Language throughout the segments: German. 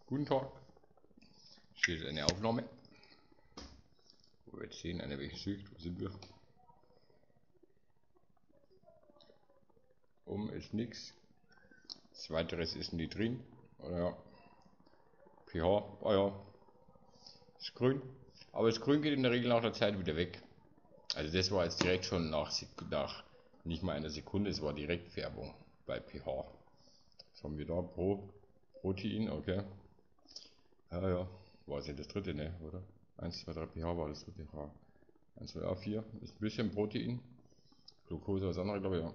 Guten Tag. Hier ist eine Aufnahme, wo wir jetzt sehen, eine welche Schicht, wo sind wir? Oben ist nichts. Das weiteres ist nicht drin. Oder ja. pH, ja, ist grün. Aber das Grün geht in der Regel nach der Zeit wieder weg. Also das war jetzt direkt schon nach nicht mal einer Sekunde, es war direkt Färbung bei pH. Was haben wir da? Protein, okay. Ja, war es ja das dritte, ne, oder? 1, 2, 3 pH war das dritte. Ja. 1, 2, 4 ist ein bisschen Protein. Glucose, was anderes, glaube ich, ja.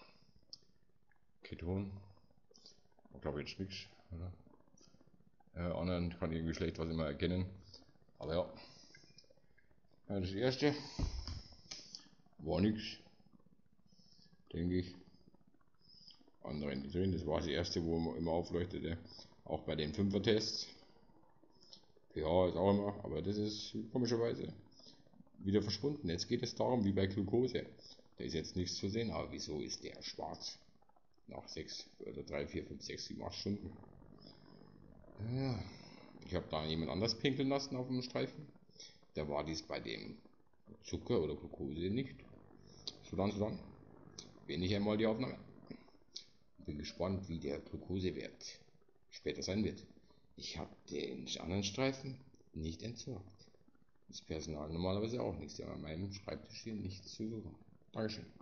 Keton, glaube ich jetzt nichts, oder? Anderen kann irgendwie schlecht was immer erkennen. Aber ja. Das erste war nichts, denke ich. Andere nicht drin, das war das erste, wo immer aufleuchtete. Auch bei den 5er Tests. pH ist auch immer, aber das ist komischerweise wieder verschwunden. Jetzt geht es darum, wie bei Glucose. Da ist jetzt nichts zu sehen, aber wieso ist der schwarz? Nach 6 oder 3, 4, 5, 6, 7, 8 Stunden. Ja, ich habe da jemand anders pinkeln lassen auf dem Streifen. Da war dies bei dem Zucker oder Glucose nicht. So dann. Bin ich einmal die Aufnahme. Bin gespannt, wie der Glukosewert später sein wird. Ich habe den anderen Streifen nicht entsorgt. Das Personal normalerweise auch nichts. Ja, an meinem Schreibtisch hier nichts zu suchen. Dankeschön.